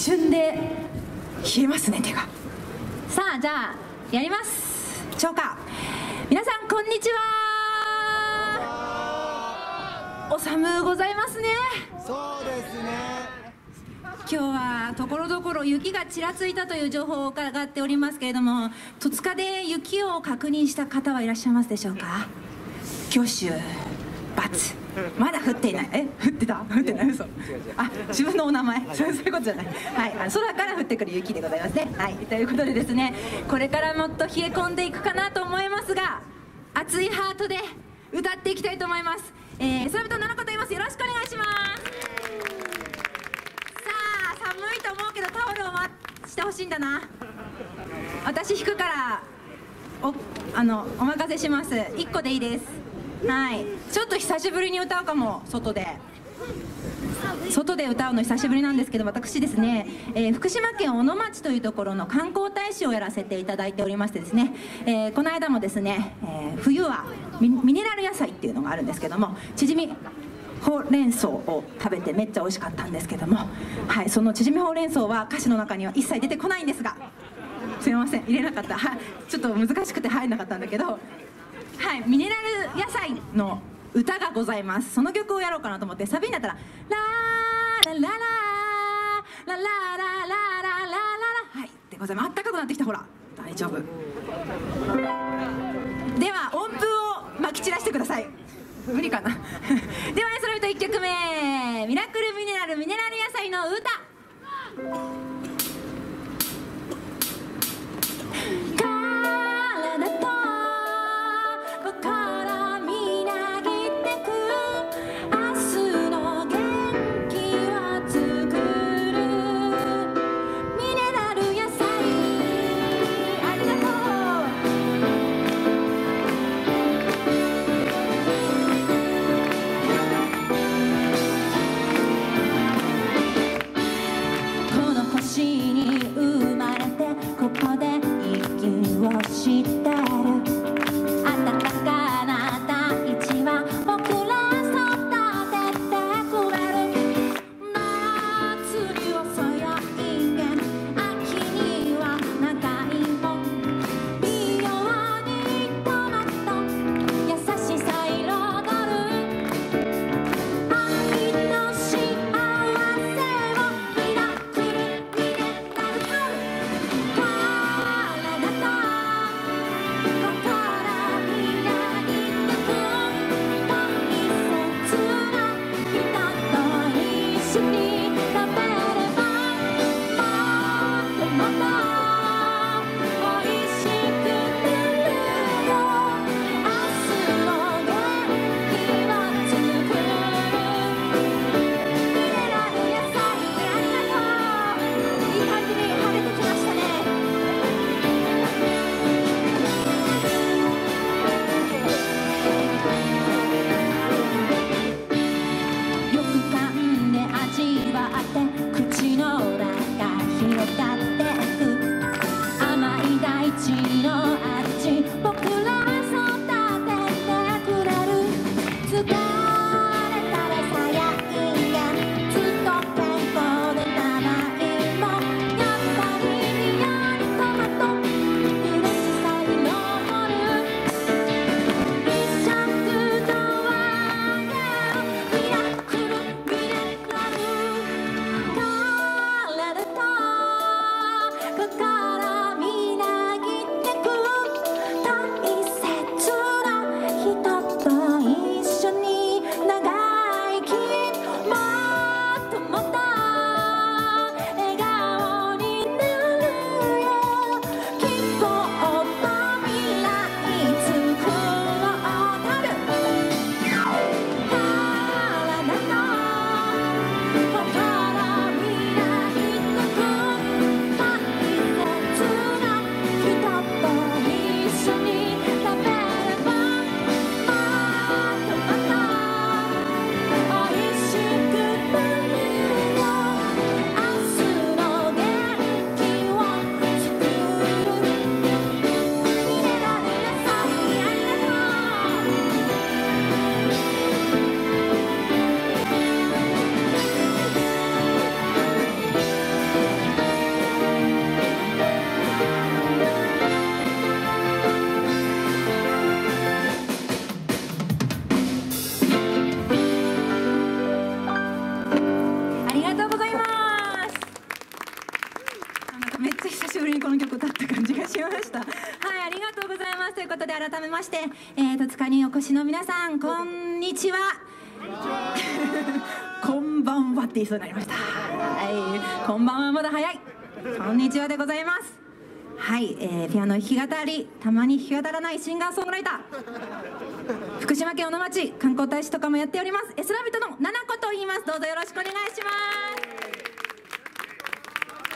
瞬で冷えますね、手が。 さあ、じゃあやりますしょうか。皆さんこんにちは。お寒うございますね。 そうですね。 今日はところどころ雪がちらついたという情報を伺っておりますけれども、戸塚で雪を確認した方はいらっしゃいますでしょうか。挙手×。まだ降っていない。降ってた？降ってない？嘘。あ、自分のお名前。そういうことじゃない。はい、空から降ってくる雪でございますね。はい、ということでですね、これからもっと冷え込んでいくかなと思いますが、熱いハートで歌っていきたいと思います。それと7個と言います。よろしくお願いします。さあ、寒いと思うけどタオルをしてほしいんだな。私弾くからお任せします。1個でいいです。はい、ちょっと久しぶりに歌うかも。外で歌うの久しぶりなんですけど、私ですね、福島県小野町というところの観光大使をやらせていただいておりましてですね、この間もですね、冬はミネラル野菜っていうのがあるんですけども、チヂミほうれん草を食べてめっちゃ美味しかったんですけども、はい、そのチヂミほうれん草は歌詞の中には一切出てこないんですが、すいません、入れなかった。ちょっと難しくて入んなかったんだけど、はい、ミネラル野菜の歌がございます。その曲をやろうかなと思って、サビになったらラーラララララララララララ、はいでございます。あったかくなってきた。ほら大丈夫では音符をまき散らしてください。無理かなではそれと1曲目、ミラクルミネラル野菜の歌。 3曲経った感じがしました。はい、ありがとうございます。ということで改めまして、戸塚にお越しの皆さん、こんにちは。こんばんはって言いそうになりました。はい、こんばんはまだ早い。こんにちはでございます。はい、ピアノ弾き語り、たまに弾き語らないシンガーソングライター、福島県小野町観光大使とかもやっております、エスラビットのななこと言います。どうぞよろしくお願いします。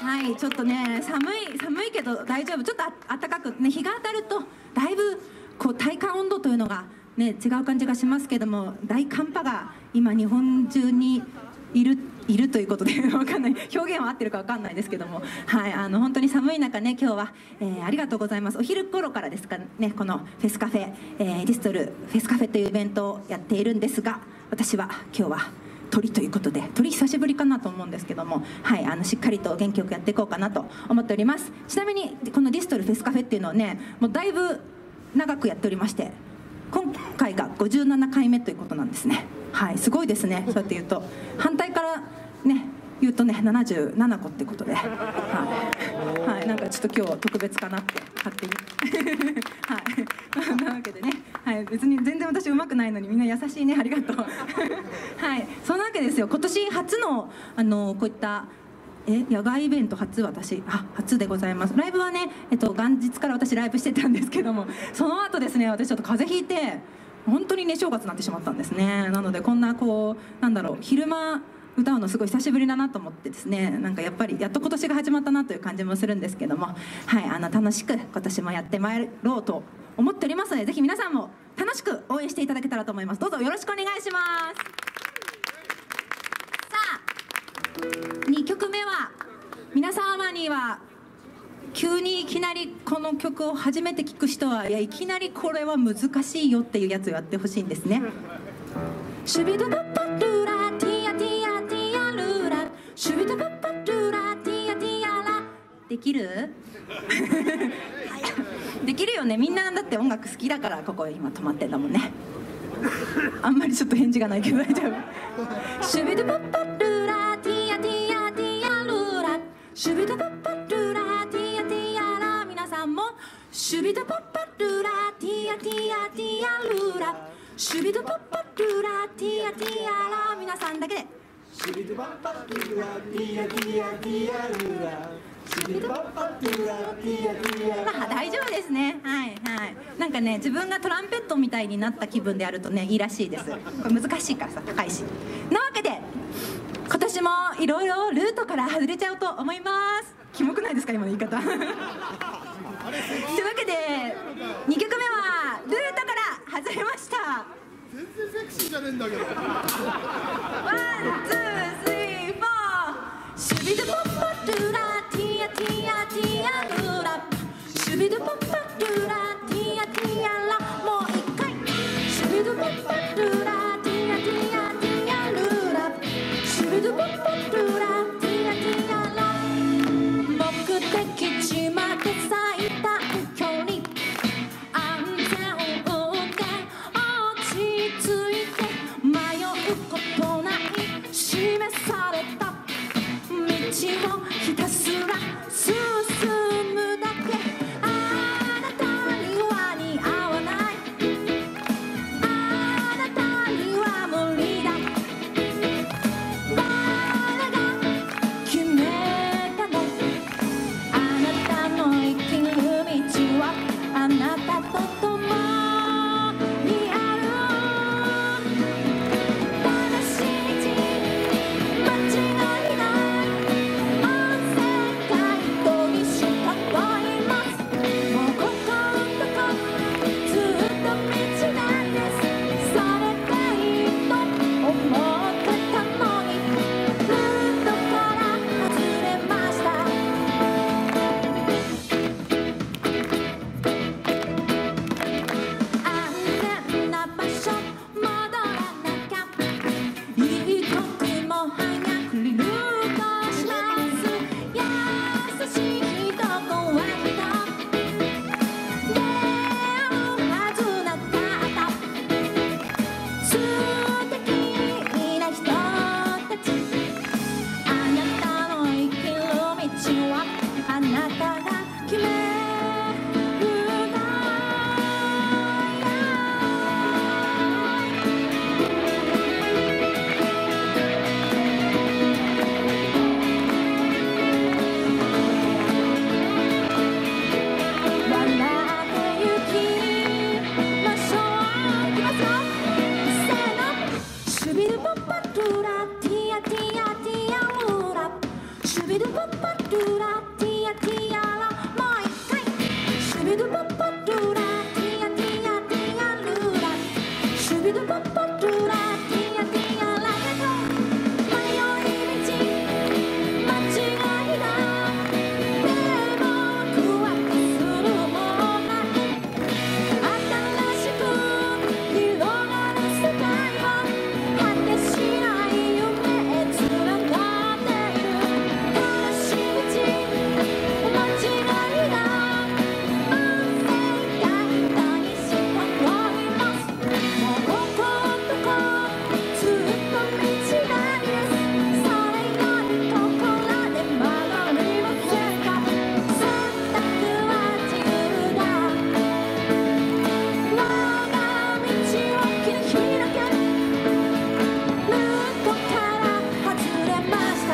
はい、ちょっとね、寒いけど大丈夫。ちょっと暖かくね、日が当たるとだいぶこう体感温度というのがね、違う感じがしますけども、大寒波が今日本中にいるということでわかんない、表現は合ってるかわかんないですけども、はい、本当に寒い中ね、今日は、ありがとうございます。お昼頃からですかね、このフェスカフェ、ディストルフェスカフェというイベントをやっているんですが、私は今日は鳥ということで、鳥久しぶりかなと思うんですけども、はい、しっかりと元気よくやっていこうかなと思っております。ちなみにこのディストルフェスカフェっていうのはね、もうだいぶ長くやっておりまして、今回が57回目ということなんですね。はい、すごいですね。そうやって言うと、反対からね言うとね、77個ってことで、はい、なんかちょっと今日特別かなって勝手にはい、なわけでね、はい、別に全然私うまくないのにみんな優しいね、ありがとうはい、そんなわけですよ。今年初のこういった野外イベント初でございます。ライブはね、元日から私ライブしてたんですけども、その後ですね、私ちょっと風邪ひいて本当にね正月になってしまったんですね。なのでこんなこうなんだろう、昼間歌うのすごい久しぶりだなと思ってですね、なんかやっぱりやっと今年が始まったなという感じもするんですけども、はい、楽しく今年もやってまいろうと思っておりますので、ぜひ皆さんも楽しく応援していただけたらと思います。どうぞよろしくお願いします。さあ、2曲目は皆様には急にいきなりこの曲を初めて聴く人は、いやいきなりこれは難しいよっていうやつをやってほしいんですね。シュビドバッパルラティアティアティアルラ、シュビドバッパルラティアティアラ。できるできるよね。みんなだって音楽好きだからここ今止まってんだもんね。あんまりちょっと返事がないけど大丈夫。シュビドバッパルラティアティアティアルラ、シュビドバッパルラティアティアラ。皆さんもシュビドバッパルラティアティアティアルラ、シュビドバッパルラティアティアラ。皆さんだけでシュビドバッパルラティアティアティアルラ、シュビドバッパルラティアティアラ。 大丈夫ですね。はいはい、なんかね、自分がトランペットみたいになった気分でやるとねいいらしいです。これ難しいからさ、高いし。なわけで今年もいろいろルートから外れちゃうと思います。キモくないですか今の言い方というわけで2曲目はルートから外れました。 全然セクシーじゃねえんだけど。 ワン、ツー、スリー、フォー。シュビドポッパルラティアティアティアルラ、シュビドポッパルラティアティアラ。もう一回。シュビドポッパルラティアティアティアルラ、シュビドポッパルラティアティアラ。目的地まで最短距離、安全運転落ち着いて、迷うことない示された道をひたすら進むだけ。あなたには似合わない、あなたには無理だ、誰がドゥラティアティアラ、もう一回。シュビドゥポッポドゥラティアティアティアルラ、シュビドゥポッポドゥラティアティアラ、迷い道間違いだ、でも怖くするもんない、新しく広がる世界は果てしない夢へつながっている、悲しい道間違いだ、安静大胆にしております、もうこことこずっと道がいいです、それよりここらで曲がりませんか、選択は自由だ、我が道を切り開け、ルートから外れました。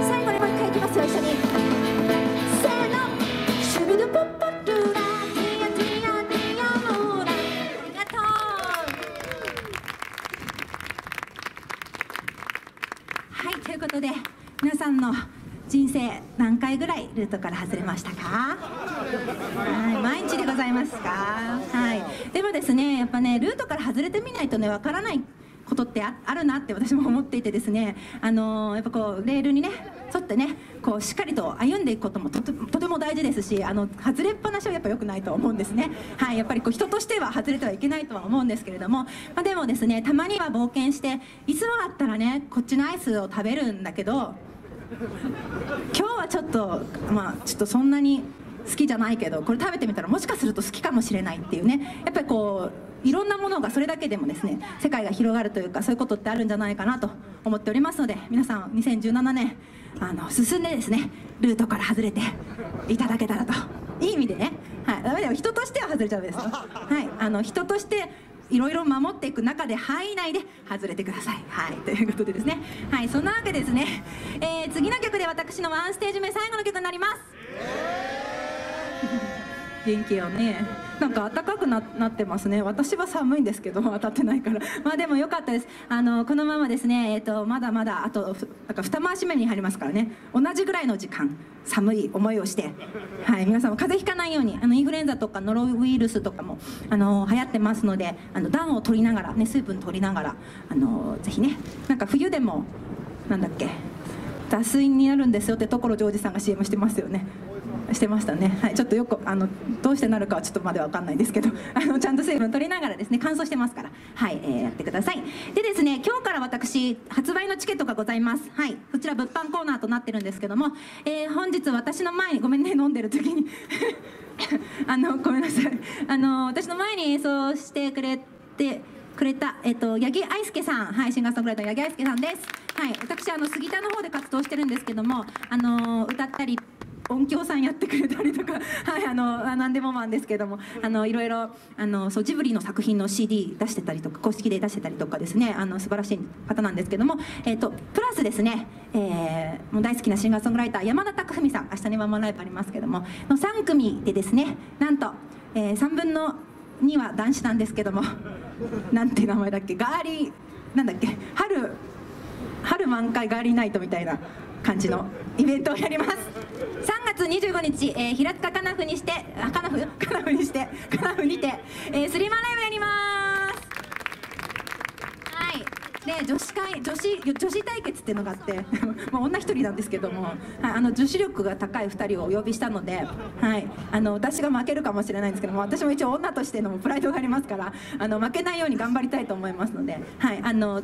最後にもう一回いきますよ、一緒に。せーの、シュビドゥポッポドゥラ、ティアティアティアルーラ。ありがとう。はい、ということで皆さんの人生何回ぐらいルートから外れましたか？はい、毎日でございますか？はい。でもですね、やっぱね、ルートから外れてみないとね、わからないことってあるなって私も思っていてですね、やっぱこうレールにね沿ってね、こうしっかりと歩んでいくこともとても大事ですし、外れっぱなしはやっぱ良くないと思うんですね。はい、やっぱりこう人としては外れてはいけないとは思うんですけれども、でもですね、たまには冒険して、いつもだったらねこっちのアイスを食べるんだけど、今日はちょっとちょっとそんなに好きじゃないけど、これ食べてみたらもしかすると好きかもしれないっていうね、やっぱりこういろんなものがそれだけでもですね、世界が広がるというか、そういうことってあるんじゃないかなと思っておりますので、皆さん2017年進んでですね、ルートから外れていただけたらと、いい意味でね、はい、ダメだよ、人としては外れちゃうですよ、はい、人としていろいろ守っていく中で範囲内で外れてください。はい、ということでですね、はい、そんなわけでですね、次の曲で私のワンステージ目最後の曲になります。元気よね。なんか暖かくなってますね。私は寒いんですけど当たってないからでも良かったです。このままですね、まだまだあとなんか2回し目に入りますからね、同じぐらいの時間寒い思いをして、はい、皆さんも風邪ひかないように、インフルエンザとかノロウイルスとかも流行ってますので、暖を取りながらね、水分取りながらぜひね、なんか冬でもなんだっけ、脱水になるんですよってところジョージさんが CM してますよね。してましたね。はい、ちょっとよくどうしてなるかはちょっとまでわかんないですけど、ちゃんと水分取りながらですね、乾燥してますから、はい、やってください。でですね、今日から私発売のチケットがございます。はい、こちら物販コーナーとなってるんですけども、本日私の前に、ごめんね、飲んでる時にごめんなさい、私の前に演奏してくれた八木愛介さん、はい、シンガーソングライター八木愛介さんです。はい、私杉田の方で活動してるんですけども、歌ったり音響さんやってくれたりとか、はい、何でもマンですけども、いろいろそうジブリの作品の CD 出してたりとか、公式で出してたりとかですね、素晴らしい方なんですけども、プラスですね、もう大好きなシンガーソングライター山田孝文さん、明日にワンマンライブありますけどもの3組でですね、なんと、3分の2は男子なんですけどもなんていう名前だっけ、ガーリーなんだっけ、春満開ガーリーナイトみたいな感じのイベントをやります。3月25日、平塚カナフにて、スリーマンライブやります。はい。で女子対決っていうのがあって女一人なんですけども、はい、女子力が高い2人をお呼びしたので、はい、私が負けるかもしれないんですけども、私も一応女としてのプライドがありますから、負けないように頑張りたいと思いますので、はい、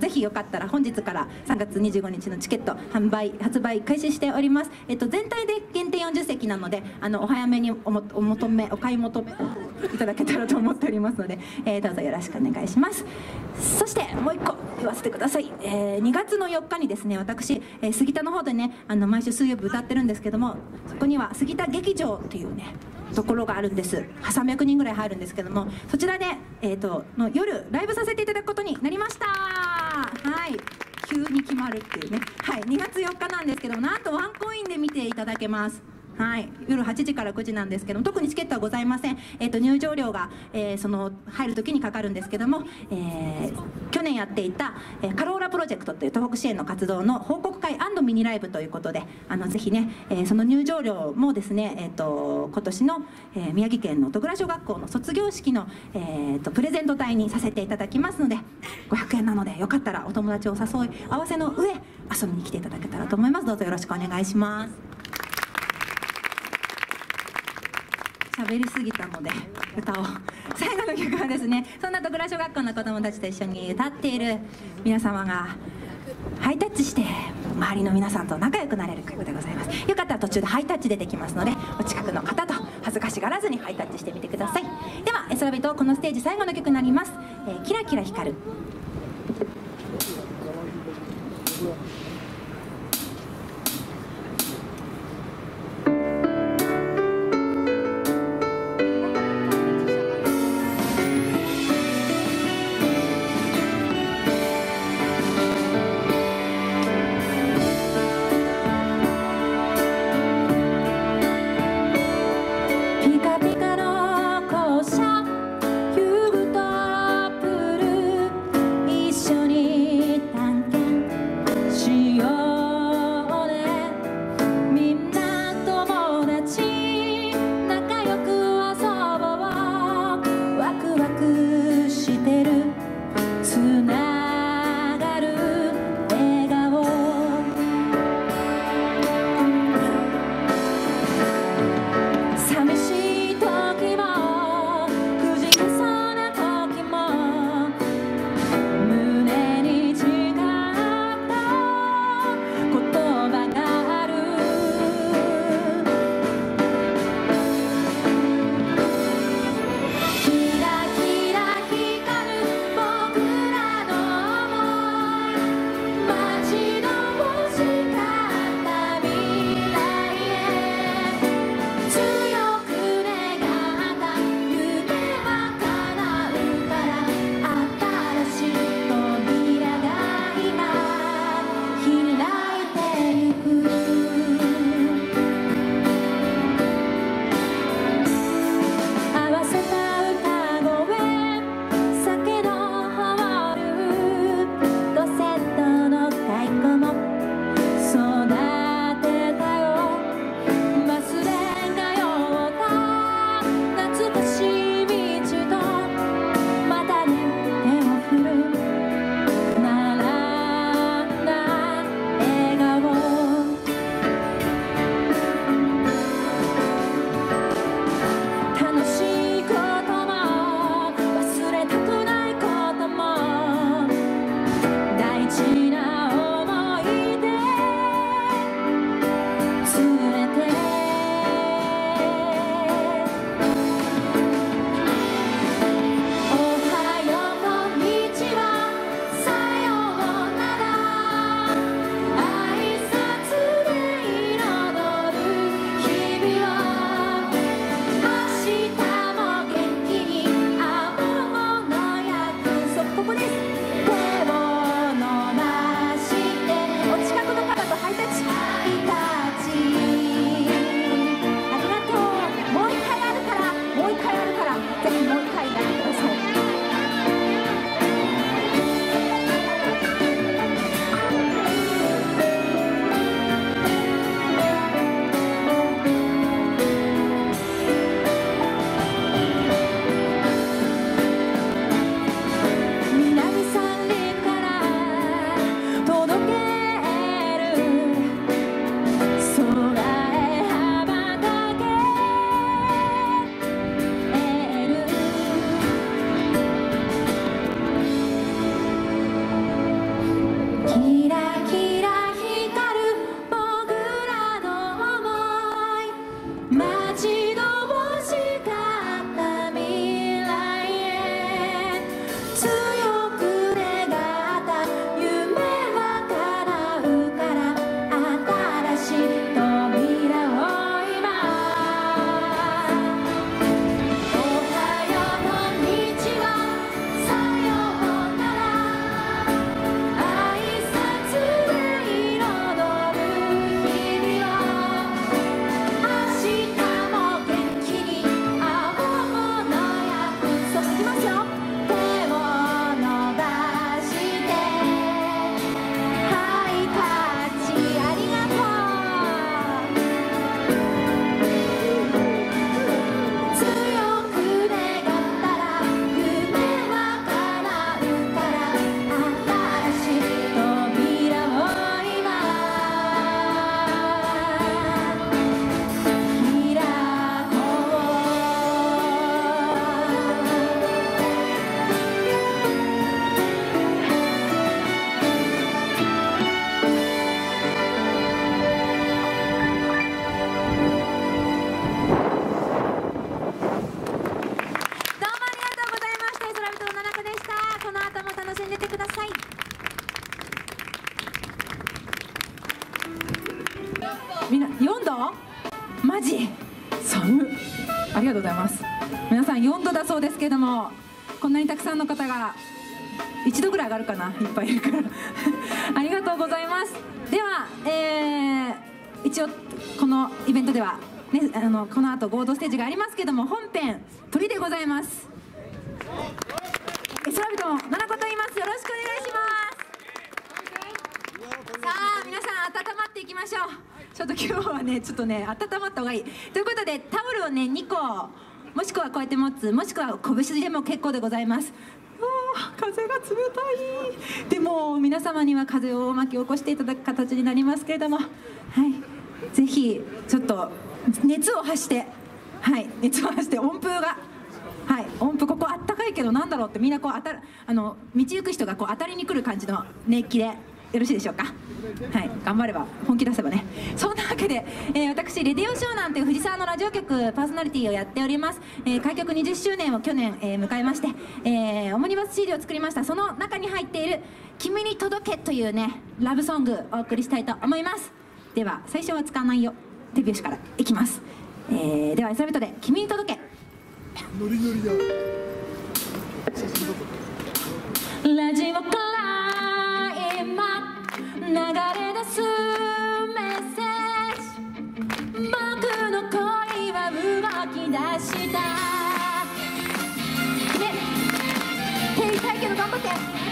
ぜひよかったら本日から3月25日のチケット発売開始しております。全体で限定40席なので、お早めにお買い求めいただけたらと思っておりますので、どうぞよろしくお願いします。そしてもう一個言わせてください。2月の4日にですね、私、杉田の方でね、毎週水曜日歌ってるんですけども、そこには杉田劇場っていうねところがあるんです。300人ぐらい入るんですけども、そちらで、の夜ライブさせていただくことになりました。はい、急に決まるっていうね、はい、2月4日なんですけども、なんとワンコインで見ていただけます。はい、夜8時から9時なんですけども、特にチケットはございません。入場料が、その入る時にかかるんですけども、去年やっていた、カローラプロジェクトという東北支援の活動の報告会&ミニライブということで、ぜひね、その入場料もですね、今年の、宮城県の戸倉小学校の卒業式の、プレゼント代にさせていただきますので、500円なのでよかったらお友達を誘い合わせの上遊びに来ていただけたらと思います。どうぞよろしくお願いします。喋りすぎたので歌を。最後の曲はですね、そんな戸倉小学校の子どもたちと一緒に歌っている皆様がハイタッチして周りの皆さんと仲良くなれる曲でございます。よかったら途中でハイタッチ出てきますので、お近くの方と恥ずかしがらずにハイタッチしてみてください。では空人、このステージ最後の曲になります。キラキラ光る。 度？マジ寒い。ありがとうございます。皆さん4度だそうですけれども、こんなにたくさんの方が1度ぐらい上がるかな、いっぱいいるからありがとうございます。では、一応このイベントでは、ね、この後合同ステージがありますけども、本編鳥でございます。空人の奈々子と言います。よろしくお願いします。さあ皆さん温まっていきましょう。ちょっと今日はねちょっとね温まった方がいいということで、タオルをね2個もしくはこうやって持つ、もしくは拳でも結構でございます。風が冷たい。でも皆様には風を巻き起こしていただく形になりますけれども、はい、ぜひちょっと熱を発して、はい、熱を発して温風が、はい、音符ここあったかいけどなんだろうってみんなこう道行く人がこう当たりに来る感じの熱気でよろしいでしょうか。はい、頑張れば本気出せばね。そんなわけで、私レディオ湘南という藤沢のラジオ局パーソナリティをやっております。開局20周年を去年、迎えまして、オムニバス CD を作りました。その中に入っている「君に届け」というねラブソングお送りしたいと思います。では最初は使わないよデビュー詞からいきます。ではエサビトで「君に届け」。 ノリノリだ。 ラジオから今流れ出すメッセージ、僕の恋は動き出したね。手痛いけど頑張って。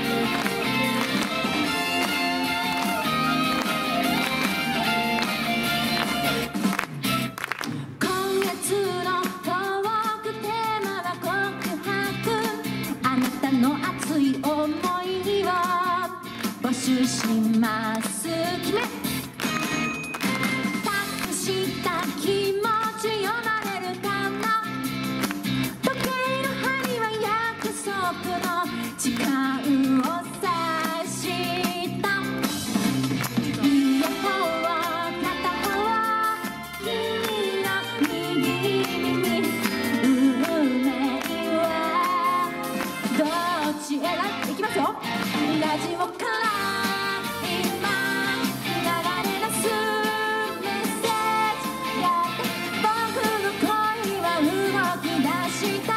今月のトークテーマは告白、あなたの熱い思いを募集します。決め託した気持ち読まれるかな。時計の針は約束の時間を指した。いやほう片方君の右耳、運命はどっちへだ。いきますよ。ラジオから今流れ出すメッセージ、やって僕の恋は動き出した。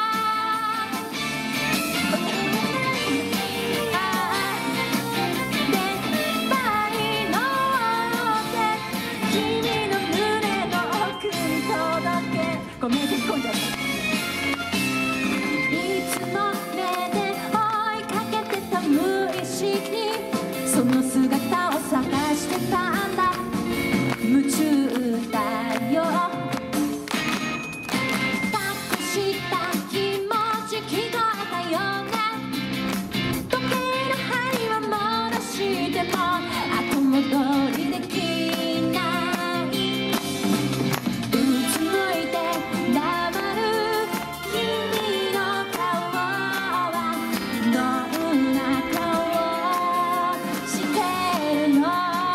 でっぱり乗って君の胸の奥に届け。ごめん突っ込んじゃった。いつも目で追いかけてた無意識にその姿を探してたんだ。夢中だよ。託した気持ち聞こえたよね。時計の針は戻しても後戻りできない。うつむいて黙る君の顔はどんな顔してるの。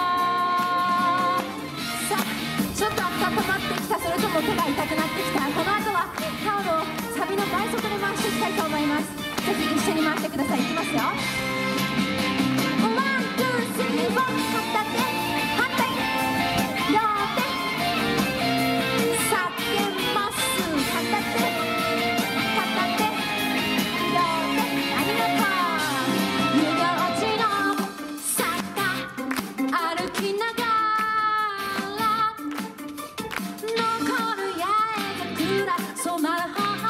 さあちょっと温まってきた。それとも手が痛くなってきた。この後はタオルをサビの倍速で回していきたいと思います。ぜひ一緒に回してください。いきますよ。ワンツースリーフォー、片手反対両手叫びます。片手片手両手ありがとう。遊行地の坂歩きながら残る八重桜染まる方、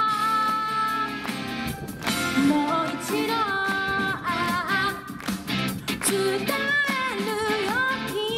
もう一度伝えるよ君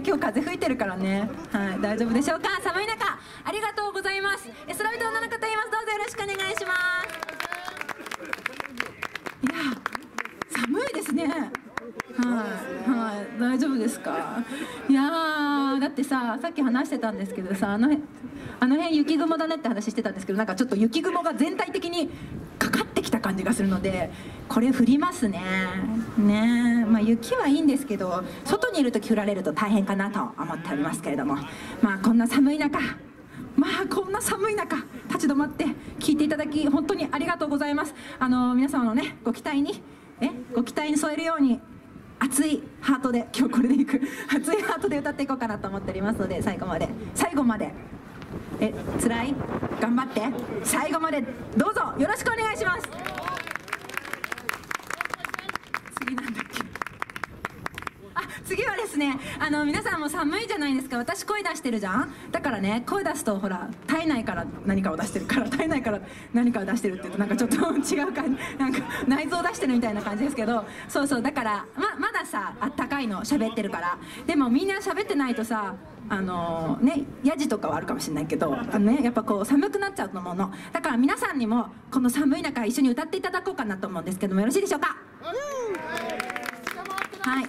今日風吹いてるからね。はい、大丈夫でしょうか。寒い中ありがとうございます。空人女の方います。どうぞよろしくお願いします。いや寒いですね。はい、大丈夫ですか。いやだってさっき話してたんですけどさ、あの辺雪雲だねって話してたんですけど、なんかちょっと雪雲が全体的にかかってきた感じがするので、これ降りますね。まあ雪はいいんですけど、外にいる時降られると大変かなと思っておりますけれども、まあこんな寒い中立ち止まって聞いていただき本当にありがとうございます。皆様のねご期待に添えるように熱いハートで、今日これでいく熱いハートで歌っていこうかなと思っておりますので、最後まで辛い頑張って最後までどうぞよろしくお願いします。次なんだっけ。次はですね、皆さんも寒いじゃないですか。私声出してるじゃん。だからね、声出すとほら体内から何かを出してるから、体内から何かを出してるって言うとなんかちょっと違う感じ、なんか内臓を出してるみたいな感じですけど、そうだからまださあったかいの喋ってるから。でもみんな喋ってないとさヤジとかはあるかもしれないけどやっぱこう寒くなっちゃうと思うの。だから皆さんにもこの寒い中一緒に歌っていただこうかなと思うんですけども、よろしいでしょうか。はい、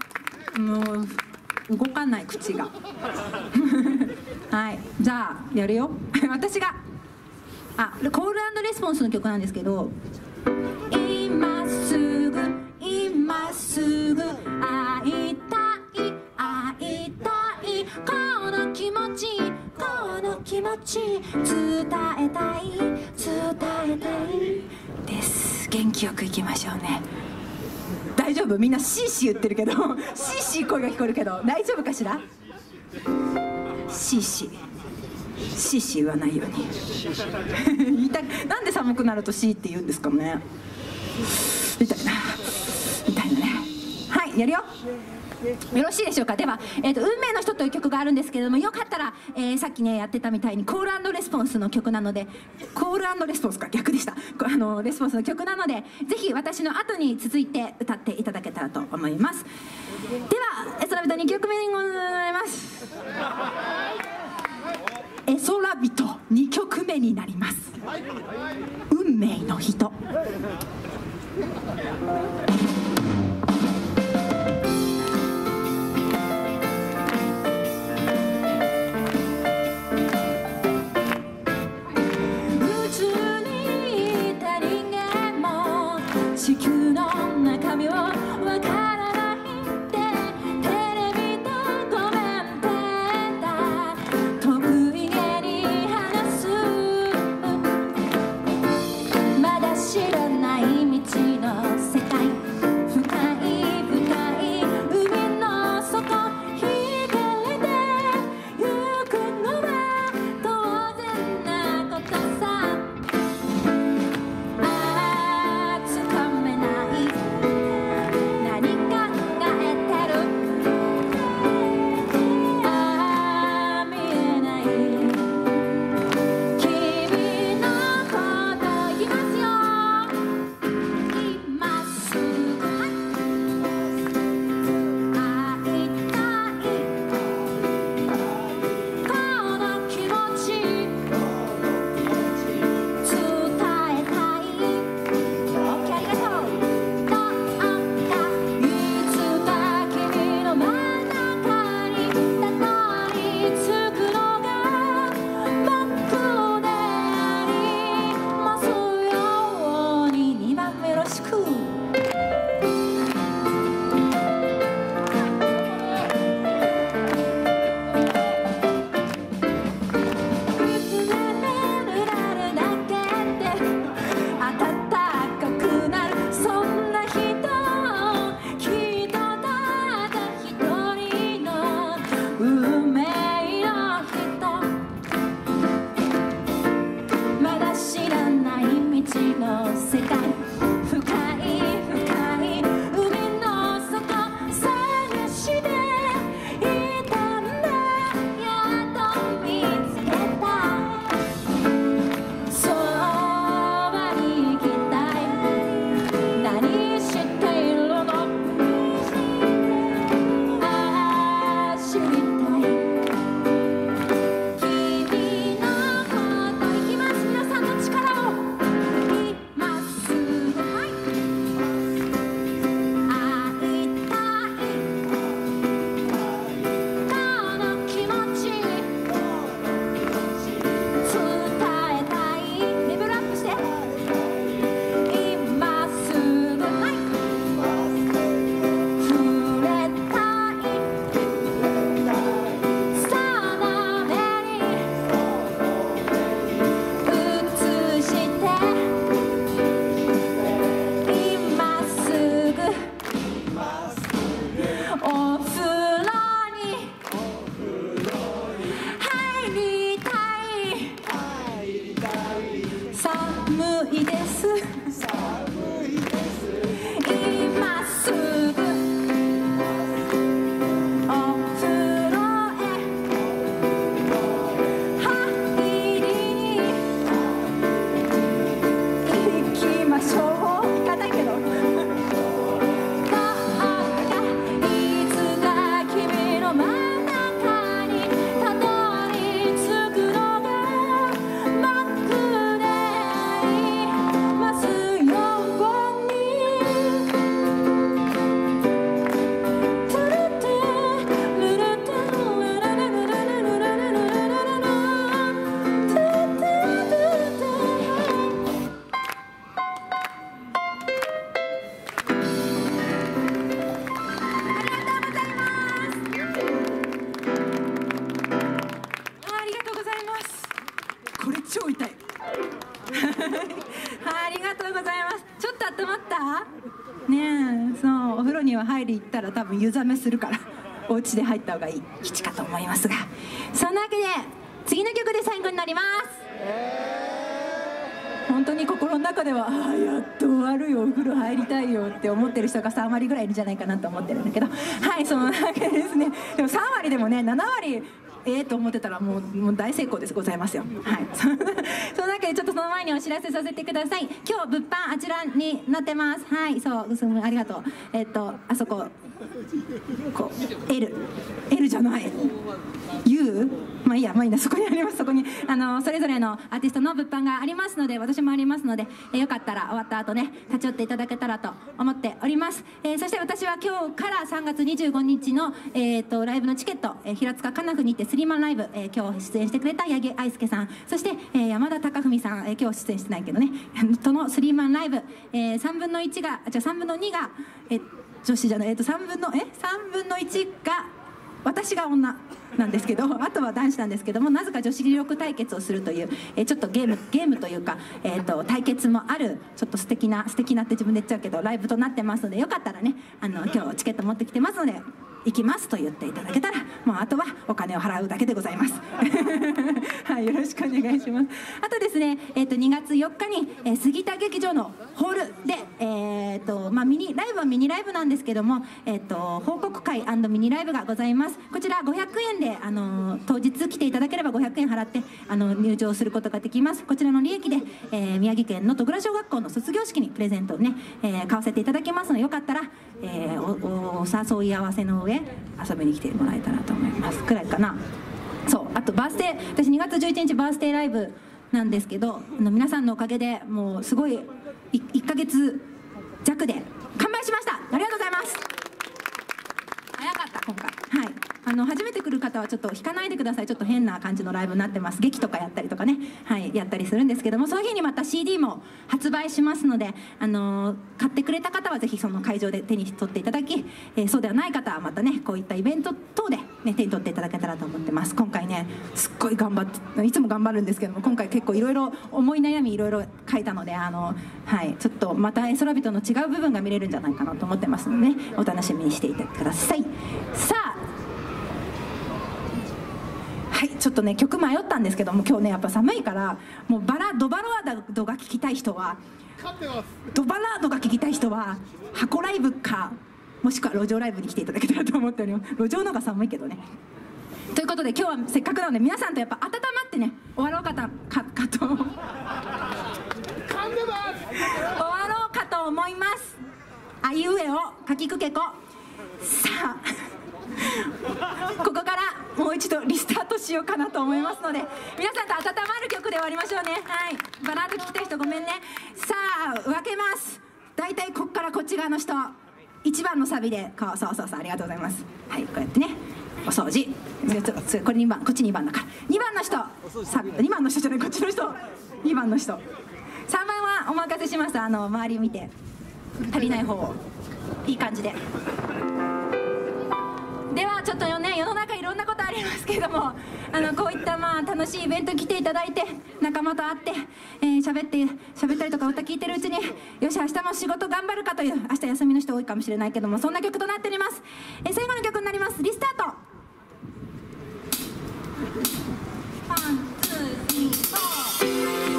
もう動かない口がはい、じゃあやるよ私がコール&レスポンスの曲なんですけど、今すぐ会いたいこの気持ち伝えたいです。元気よくいきましょうね。大丈夫？みんなシーシー言ってるけどシーシー声が聞こえるけど大丈夫かしら。シーシー言わないようになんで寒くなるとシーって言うんですかね。みたいなね。はい、やるよ。よろしいでしょうか。では、運命の人という曲があるんですけれども、よかったら、さっきねやってたみたいにコール&レスポンスの曲なので、コール&レスポンスか逆でした。レスポンスの曲なので、ぜひ私の後に続いて歌っていただけたらと思います。では空人2曲目にございます。空人2曲目になります。運命の人。地球の中身をわからないってテレビとコメンテーター得意げに話す。まだ知らない未知の世界ねえ、そうお風呂には入り行ったら多分湯冷めするからお家で入った方がいい基地かと思いますが、そんなわけで次の曲で最後になります。本当に心の中ではあやっと終わるよ、お風呂入りたいよって思ってる人が3割ぐらいいるんじゃないかなと思ってるんだけど、はい、そのわけですね。でも3割でもね7割と思ってたらもう大成功ですございますよ。はいその中でちょっとその前にお知らせさせてください。今日物販あちらになってます。はい、そうありがとう。あそここう L じゃない U、 まあいいや、まあいいな、そこにあります。そこにそれぞれのアーティストの物販がありますので、私もありますので、よかったら終わった後ね立ち寄っていただけたらと思っております。そして私は今日から3月25日の、ライブのチケット、平塚カナフにてスリーマンライブ、今日出演してくれた八木愛介さん、そして、山田貴文さん、今日出演してないけどねとのスリーマンライブ、3分の1が3分の2が、女子じゃない、3分の1が私が女なんですけど、あとは男子なんですけども、なぜか女子力対決をするという、ちょっとゲームというか、対決もあるちょっと素敵なって自分で言っちゃうけどライブとなってますので、よかったらね今日チケット持ってきてますので行きますと言っていただけたら、もうあとはお金を払うだけでございますはい、よろしくお願いします。あとですね、2月4日に、杉田劇場のホールで、ミニライブはミニライブなんですけども、報告会&ミニライブがございます。こちら500円で、当日来ていただければ500円払って入場することができます。こちらの利益で、宮城県の戸倉小学校の卒業式にプレゼントをね、買わせていただきますので、よかったら、お誘い合わせの上遊びに来てもらえたらと思いますくらいかな。そう、あとバースデー、私2月11日バースデーライブなんですけど、皆さんのおかげでもうすごい1ヶ月弱で完売しました。ありがとうございます。早かった今回。はい、初めて来る方はちょっと引かないでください。ちょっと変な感じのライブになってます。劇とかやったりとかね、はい、やったりするんですけども、その日にまた CD も発売しますので、買ってくれた方はぜひその会場で手に取っていただき、そうではない方はまたねこういったイベント等で、ね、手に取っていただけたらと思ってます。今回ねすっごい頑張って、いつも頑張るんですけども、今回結構いろいろ思い悩みいろいろ書いたので、はい、ちょっとまた絵空人の違う部分が見れるんじゃないかなと思ってますので、ね、お楽しみにしていてください。さあ、はい、ちょっとね曲迷ったんですけども、今日ねやっぱ寒いからもうドバラードが聴きたい人は箱ライブか、もしくは路上ライブに来ていただけたらと思っております。路上の方が寒いけどね。ということで今日はせっかくなので皆さんとやっぱ温まってね終わろうかと思います。あいうえおかきくけこ。さあここからもう一度リスタートしようかなと思いますので、皆さんと温まる曲で終わりましょうね。はい、バラード聴きたい人ごめんね。さあ分けます。大体こっからこっち側の人1番のサビでこうそうありがとうございます。はい、こうやってねお掃除、これ2番、こっち2番だから2番の人、2番の人じゃない、こっちの人2番の人、3番はお任せします。周り見て足りない方をいい感じで。ではちょっとね世の中いろんなことありますけれども、こういった楽しいイベントに来ていただいて仲間と会って、喋ったりとか歌聴いてるうちによし明日も仕事頑張るかという、明日休みの人多いかもしれないけども、そんな曲となっております。最後の曲になります。リスタート。ワンツースリーフォー。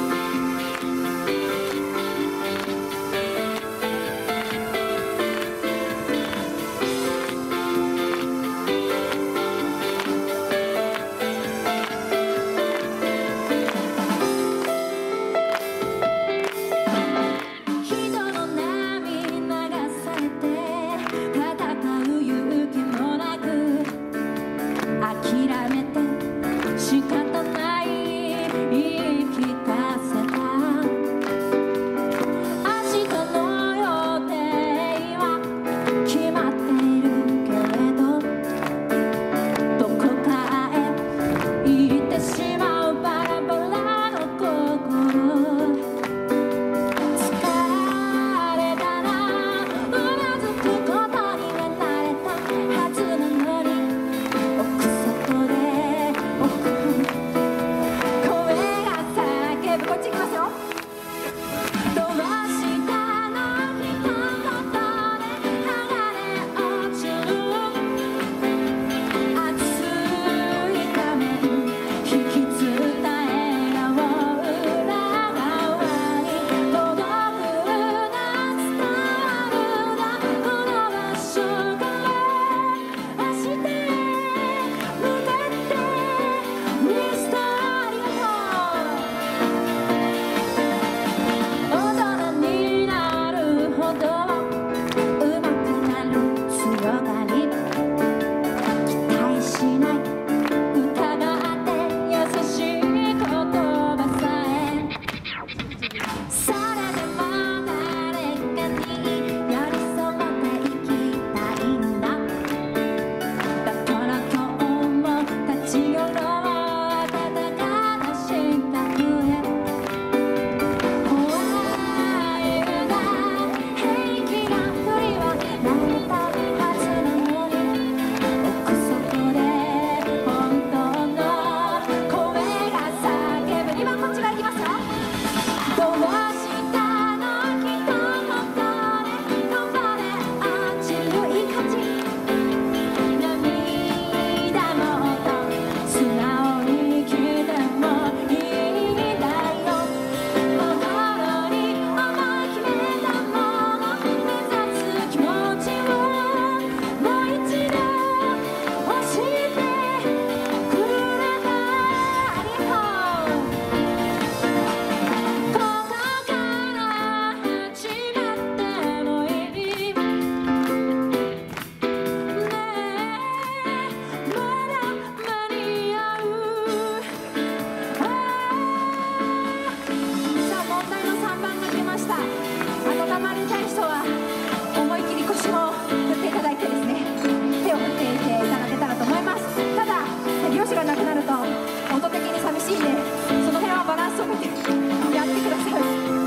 拍子がなくなると音的に寂しいんで、その辺はバランスを見てやってください。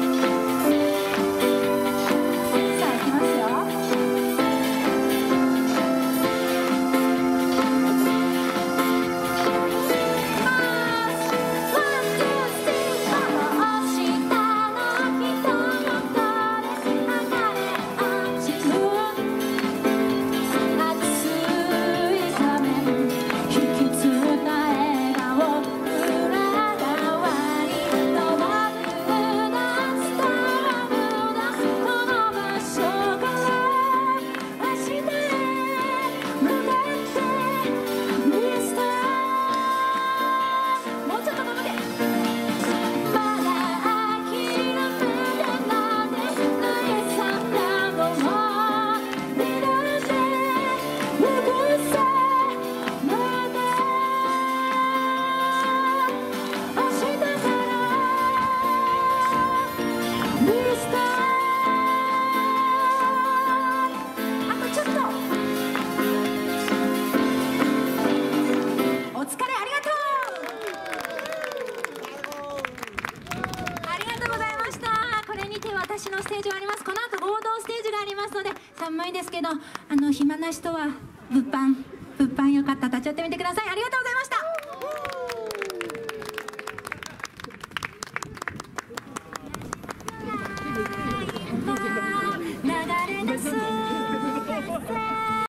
さあいきますよ。私のステージはあります。この後合同ステージがありますので、寒いですけど暇な人は物販よかったら立ち寄ってみてください。ありがとうございます。